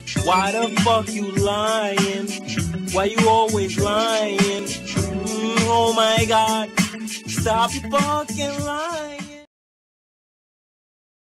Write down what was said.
Why the fuck you lying? Why you always lying? Oh my God, stop your fucking lying.